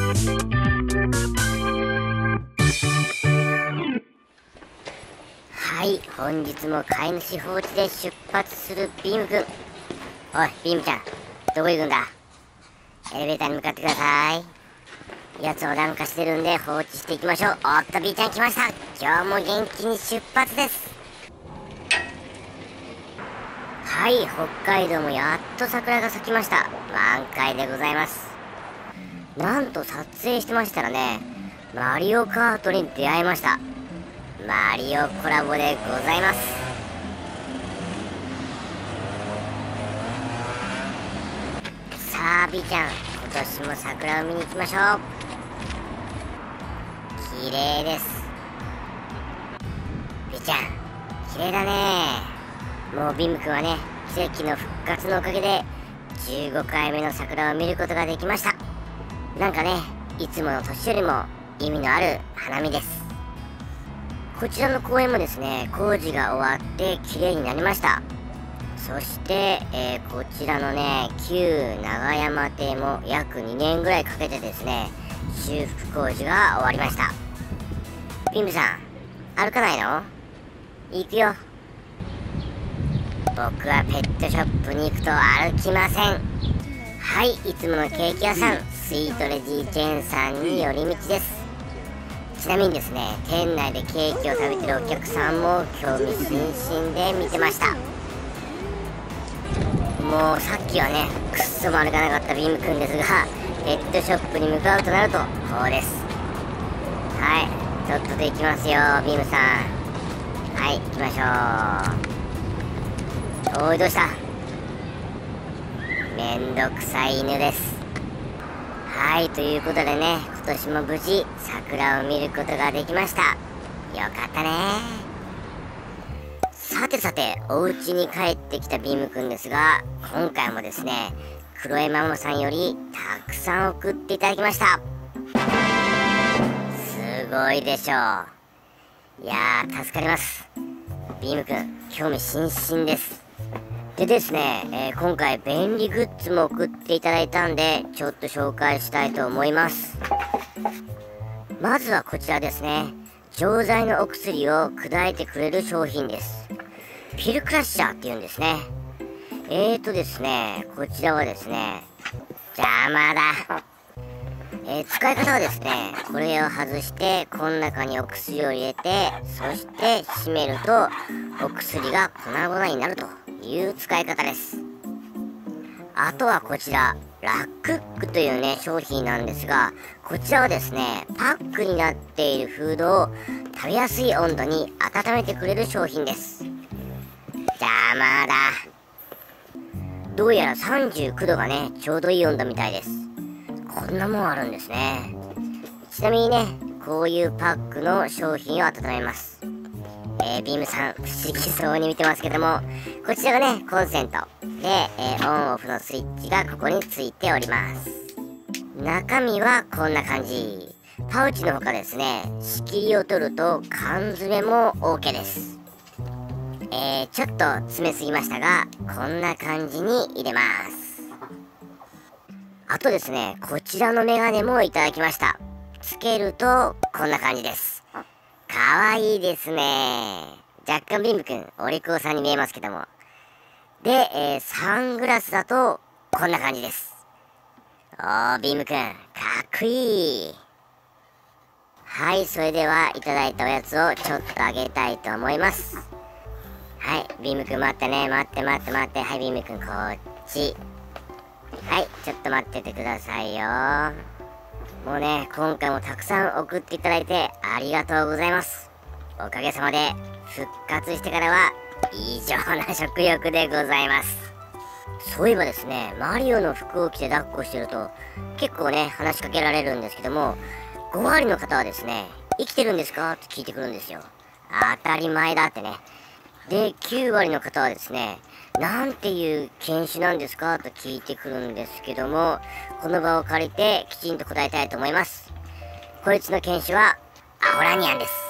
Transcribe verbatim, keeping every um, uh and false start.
はい、本日も飼い主放置で出発するビームくん。おい、ビームちゃん、どこ行くんだ。エレベーターに向かってください。やつを乱化してるんで放置していきましょう。おっと、ビーちゃん来ました。今日も元気に出発です。はい、北海道もやっと桜が咲きました。満開でございます。なんと撮影してましたらね、マリオカートに出会いました。マリオコラボでございます。さあビーちゃん、今年も桜を見に行きましょう。綺麗です。ビーちゃん綺麗だね。もうビームくんはね、奇跡の復活のおかげでじゅうごかいめの桜を見ることができました。なんかね、いつもの年よりも意味のある花見です。こちらの公園もですね、工事が終わって綺麗になりました。そして、えー、こちらのね、旧長山邸も約にねんぐらいかけてですね、修復工事が終わりました。ビームさん、歩かないの？行くよ。僕はペットショップに行くと歩きません。はい、いつものケーキ屋さん、スイートレディチェーンさんに寄り道です。ちなみにですね、店内でケーキを食べてるお客さんも興味津々で見てました。もうさっきはね、くっそも歩かなかったビームくんですが、ペットショップに向かうとなるとこうです。はい、とっとと行きますよビームさん。はい、行きましょう。おい、どうした？めんどくさい犬です。はい、ということでね、今年も無事桜を見ることができました。よかったね。さてさて、お家に帰ってきたビームくんですが、今回もですね、黒江ママさんよりたくさん送っていただきました。すごいでしょう。いやー、助かります。ビームくん、興味津々です。でですね、えー、今回便利グッズも送っていただいたんで、ちょっと紹介したいと思います。まずはこちらですね、錠剤のお薬を砕いてくれる商品です。ピルクラッシャーっていうんですね。えーとですね、こちらはですね、邪魔だ。えー、使い方はですね、これを外してこの中にお薬を入れて、そして閉めるとお薬が粉々になるという使い方です。あとはこちらラックックというね商品なんですが、こちらはですね、パックになっているフードを食べやすい温度に温めてくれる商品です。邪魔だ。どうやらさんじゅうきゅうどがねちょうどいい温度みたいです。こんなもんあるんですね。ちなみにね、こういうパックの商品を温めます。えー、ビームさん不思議そうに見てますけども、こちらがねコンセントで、えー、オンオフのスイッチがここについております。中身はこんな感じ。パウチのほかですね、仕切りを取ると缶詰も OK です。えー、ちょっと詰めすぎましたが、こんな感じに入れます。あとですね、こちらのメガネもいただきました。つけるとこんな感じです。かわいいですね。若干ビームくんお利口さんに見えますけども。で、えー、サングラスだとこんな感じです。おー、ビームくんかっこいい。はい、それではいただいたおやつをちょっとあげたいと思います。はい、ビームくん待ってね、待って待って待って。はい、ビームくんこっち。はい、ちょっと待っててくださいよ。もうね、今回もたくさん送っていただいてありがとうございます。おかげさまで復活してからは異常な食欲でございます。そういえばですね、マリオの服を着て抱っこしてると結構ね話しかけられるんですけども、ご割の方はですね、生きてるんですかって聞いてくるんですよ。当たり前だってね。で、きゅう割の方はですね、なんていう犬種なんですかと聞いてくるんですけども、この場を借りてきちんと答えたいと思います。こいつの犬種はアホラニアンです。